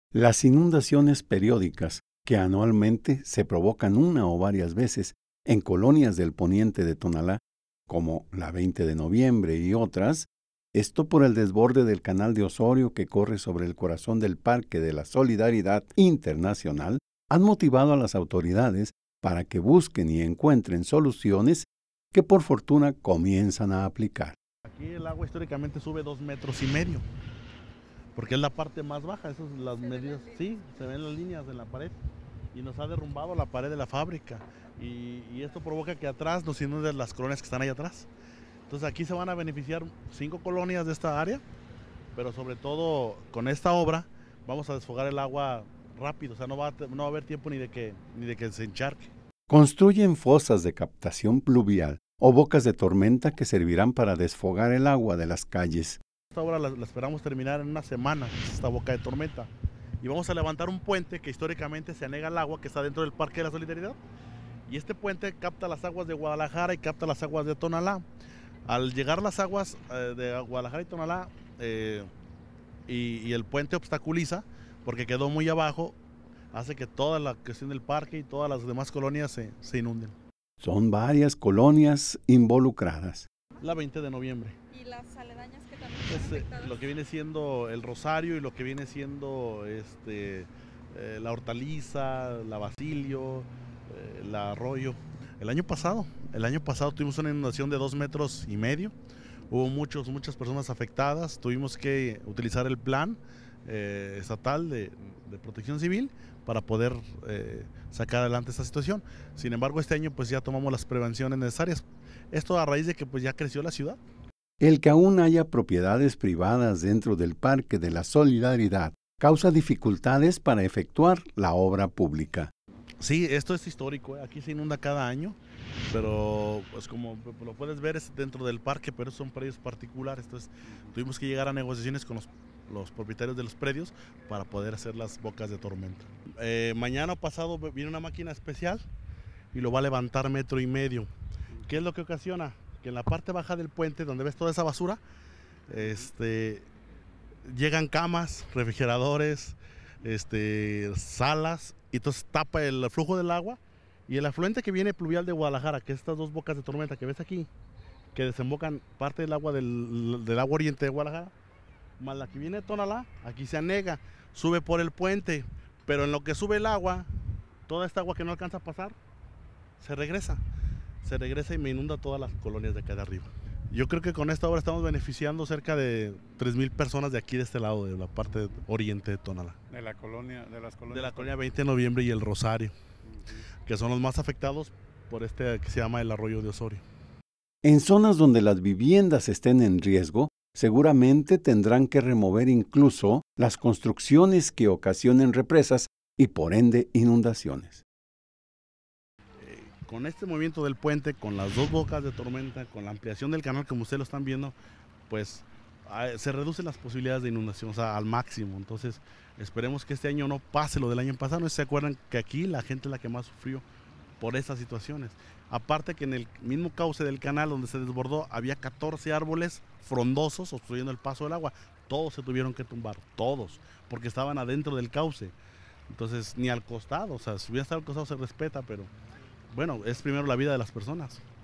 Las inundaciones periódicas, que anualmente se provocan una o varias veces en colonias del poniente de Tonalá, como la 20 de noviembre y otras, esto por el desborde del canal de Osorio que corre sobre el corazón del Parque de la Solidaridad Internacional, han motivado a las autoridades para que busquen y encuentren soluciones que por fortuna comienzan a aplicar. Aquí el agua históricamente sube 2,5 metros, porque es la parte más baja, esas son las medidas, sí, se ven las líneas en la pared y nos ha derrumbado la pared de la fábrica y esto provoca que atrás nos inunden las colonias que están ahí atrás. Entonces aquí se van a beneficiar 5 colonias de esta área, pero sobre todo con esta obra vamos a desfogar el agua rápido, o sea, no va a haber tiempo ni de que se encharque. Construyen fosas de captación pluvial o bocas de tormenta que servirán para desfogar el agua de las calles. Esta obra la esperamos terminar en una semana, esta boca de tormenta. Y vamos a levantar un puente que históricamente se anega el agua que está dentro del Parque de la Solidaridad. Y este puente capta las aguas de Guadalajara y capta las aguas de Tonalá. Al llegar las aguas de Guadalajara y Tonalá y el puente obstaculiza porque quedó muy abajo, hace que toda la cuestión del parque y todas las demás colonias se inunden. Son varias colonias involucradas. La 20 de noviembre. ¿Y las aledañas que también están afectadas? Lo que viene siendo el Rosario y lo que viene siendo la Hortaliza, la Basilio, la Arroyo. El año pasado tuvimos una inundación de 2,5 metros. Hubo muchas personas afectadas. Tuvimos que utilizar el plan estatal de protección civil para poder sacar adelante esta situación. Sin embargo, este año pues ya tomamos las prevenciones necesarias. Esto a raíz de que pues ya creció la ciudad. El que aún haya propiedades privadas dentro del Parque de la Solidaridad causa dificultades para efectuar la obra pública. Sí, esto es histórico, aquí se inunda cada año, pero pues como lo puedes ver es dentro del parque, pero son predios particulares, entonces tuvimos que llegar a negociaciones con los propietarios de los predios para poder hacer las bocas de tormenta. Mañana o pasado viene una máquina especial y lo va a levantar 1,5 metros. ¿Qué es lo que ocasiona? Que en la parte baja del puente, donde ves toda esa basura, llegan camas, refrigeradores, salas, y entonces tapa el flujo del agua y el afluente que viene pluvial de Guadalajara, que es estas 2 bocas de tormenta que ves aquí, que desembocan parte del agua del agua oriente de Guadalajara, más la que viene de Tonalá, aquí se anega, sube por el puente, pero en lo que sube el agua, toda esta agua que no alcanza a pasar, se regresa y me inunda todas las colonias de acá de arriba. Yo creo que con esta obra estamos beneficiando cerca de 3,000 personas de aquí, de este lado, de la parte oriente de Tonalá. De la colonia, de las colonias. De la colonia 20 de noviembre y el Rosario, que son los más afectados por que se llama el arroyo de Osorio. En zonas donde las viviendas estén en riesgo, seguramente tendrán que remover incluso las construcciones que ocasionen represas y por ende inundaciones. Con este movimiento del puente, con las 2 bocas de tormenta, con la ampliación del canal como ustedes lo están viendo, pues se reducen las posibilidades de inundación, o sea, al máximo. Entonces esperemos que este año no pase lo del año pasado. No se acuerdan que aquí la gente es la que más sufrió por estas situaciones. Aparte que en el mismo cauce del canal donde se desbordó había 14 árboles frondosos obstruyendo el paso del agua. Todos se tuvieron que tumbar, todos, porque estaban adentro del cauce. Entonces ni al costado, o sea, si hubiera estado al costado se respeta, pero bueno, es primero la vida de las personas.